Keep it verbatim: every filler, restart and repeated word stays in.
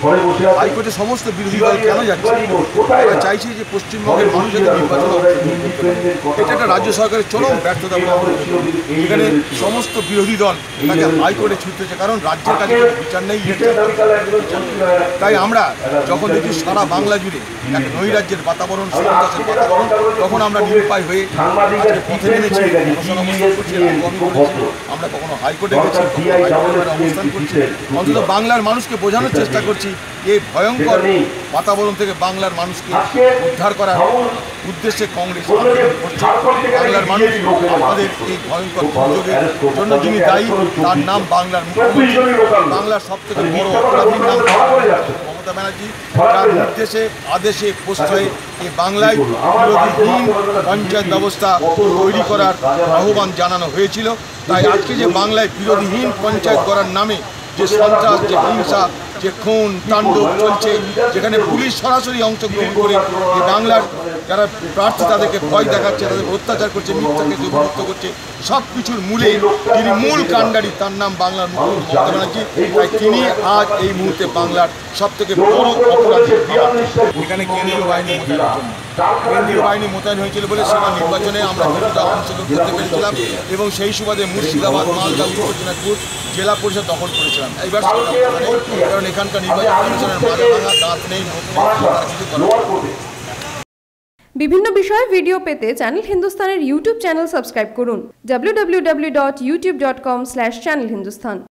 হাইকোর্টে সমস্ত বিরোধী দল কেন যাচ্ছে? তারা চাইছে যে পশ্চিমবঙ্গের মানুষ যাতে নির্বাচন, এটা একটা রাজ্য সরকারের চরম ব্যর্থতা বলে আমরা মনে করি। এখানে সমস্ত বিরোধী দল তাকে হাইকোর্টে ছুটতেছে, কারণ রাজ্যের কাছে বিচার নেই। তাই আমরা যখন দেখি সারা বাংলা জুড়ে এক নৈরাজ্যের বাতাবরণ, সন্ত্রাসের বাতাবরণ, তখন আমরা নিরুপায় হয়ে আজকে পথে নেমেছি, অবস্থান করছি। আমরা কখনো হাইকোর্টে গেছি, কখনো হাইকোর্টে অবস্থান করছি, অন্তত বাংলার মানুষকে বোঝানোর চেষ্টা করছি এই ভয়ঙ্কর বাতাবরণ থেকে বাংলার মানুষকে উদ্ধার করার উদ্দেশ্যে কংগ্রেস বাংলার মানুষ আমাদের এই ভয়ঙ্কর দুর্যোগের জন্য যিনি দায়ী, তার নাম বাংলার মুখ্যমন্ত্রী, বাংলার সব থেকে বড় অপরাধীর নাম মমতা ব্যানার্জি, যার নির্দেশে আদেশে প্রশ্রয়ে এই বাংলায় বিরোধীহীন পঞ্চায়েত ব্যবস্থা তৈরি করার আহ্বান জানানো হয়েছিল। তাই আজকে যে বাংলায় বিরোধীহীন পঞ্চায়েত করার নামে যে সন্ত্রাস, যে হিংসা, যে খুন তাণ্ডব চলছে, যেখানে পুলিশ সরাসরি অংশগ্রহণ করে এই বাংলার যারা প্রার্থী তাদেরকে ভয় দেখাচ্ছে, তাদের অত্যাচার করছে, মিথ্যাকে দুর্বৃত্ত করছে, সব কিছুর মূলে যিনি মূল কাণ্ডারি, তার নাম বাংলার মুখ্যমন্ত্রী মমতা ব্যানার্জি। তাই তিনি আজ এই মুহূর্তে বাংলার সব থেকে বড় অপরাধী। এখানে কেন্দ্রীয় বাহিনী কেন্দ্রীয় বাহিনী মোতায়েন হয়েছিল বলে সেবা নির্বাচনে আমরা কিছুটা অংশগ্রহণ করতে পেরেছিলাম এবং সেই সুবাদে মুর্শিদাবাদ, মালদা, উত্তর দিনাজপুর জেলা পরিষদ দখল করেছিলাম। এইবার কারণ এখানকার নির্বাচন কমিশনের মাথা ভাঙা, দাঁত নেই, মুখ নেই, তারা কিছু করে। বিভিন্ন বিষয়ে ভিডিও পেতে চ্যানেল হিন্দুস্তানের ইউটিউব চ্যানেল সাবস্ক্রাইব করুন W W W dot YouTube dot com slash channel Hindustan.